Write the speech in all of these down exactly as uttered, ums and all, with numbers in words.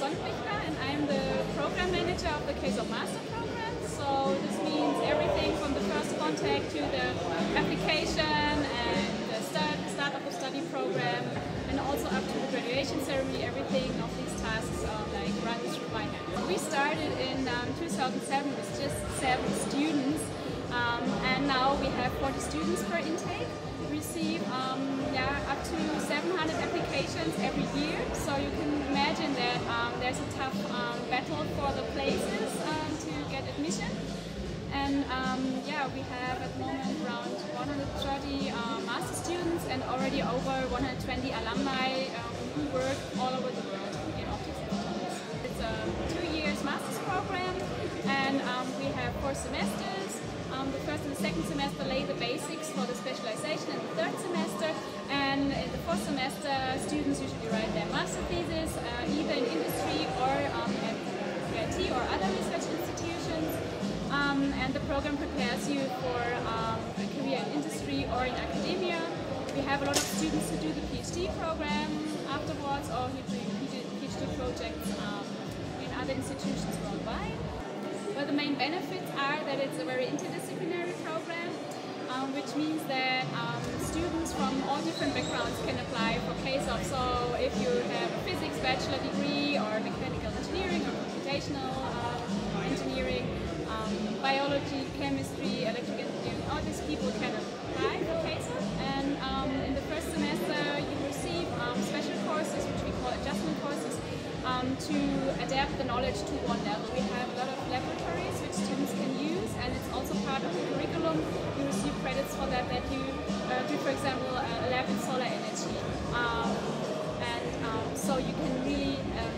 Sonnenbichler, and I'm the program manager of the K S O P master program. So this means everything from the first contact to the application and the start, start of the study program, and also up to the graduation ceremony. Everything of these tasks um, like runs through my hands. We started in um, two thousand seven with just seven students, um, and now we have forty students per intake. We receive um, yeah, up to seven hundred applications every year, so you can imagine that um, there's a tough um, battle for the places um, to get admission. And um, yeah, we have at the moment around one hundred thirty uh, master students and already over one hundred twenty alumni um, who work all over the world in optics and photonics. It's a two years master's program, and um, we have four semesters. Um, the first and the second semester lay the basics for the specialization in the third semester, and in the fourth semester students usually write their master thesis uh, either in industry or um, at K I T or other research institutions. Um, and the program prepares you for um, a career in industry or in academia. We have a lot of students who do the PhD program afterwards, or who do PhD projects um, in other institutions worldwide. Well, the main benefits are that it's a very interdisciplinary program, um, which means that um, students from all different backgrounds can apply for K S O P. So if you have a physics bachelor degree or mechanical engineering or computational uh, engineering, um, biology, chemistry, electrical engineering, all these people can apply for K S O P. And um, in the first semester you receive um, special courses, which we call adjustment courses, um, to adapt the knowledge to one level. We have a lot of laboratories which students can use, and it's also part of the curriculum. You receive credits for that, that you uh, do, for example, a lab in solar energy. Um, and um, so you can really um,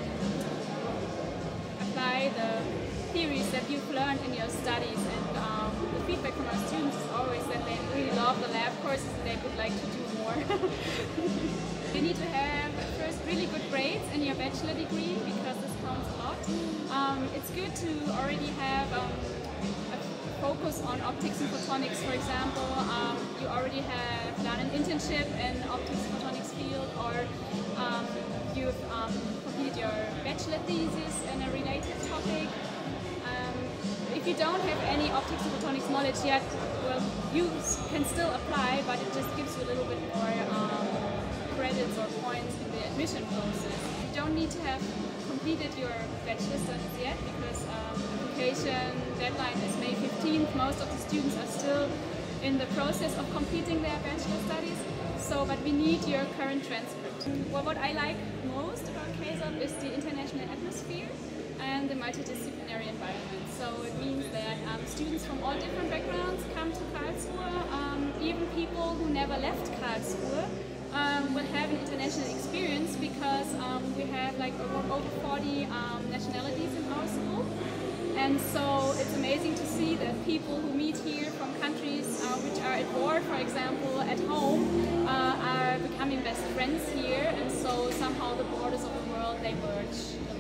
apply the theories that you've learned in your studies, and um, the feedback from our students is always that they really love the lab courses and they would like to do more. You need to have first really good grades in your bachelor degree, because this counts a lot. Um, it's good to already have um, a focus on optics and photonics. For example, um, you already have done an internship in optics and photonics field, or um, you've um, completed your bachelor thesis in a related topic. If you don't have any optics and photonics knowledge yet, well, you can still apply, but it just gives you a little bit more um, credits or points in the admission process. You don't need to have completed your bachelor studies yet, because um, application deadline is May fifteenth. Most of the students are still in the process of completing their bachelor studies, so but we need your current transcript. Well, what I like most about K S O P is the international atmosphere and the multidisciplinary environment. So it means that um, students from all different backgrounds come to Karlsruhe. Um, even people who never left Karlsruhe um, will have an international experience, because um, we have like over, over forty um, nationalities in our school. And so it's amazing to see that people who meet here from countries uh, which are at war, for example, at home, uh, are becoming best friends here, and so somehow the borders of the world, they merge.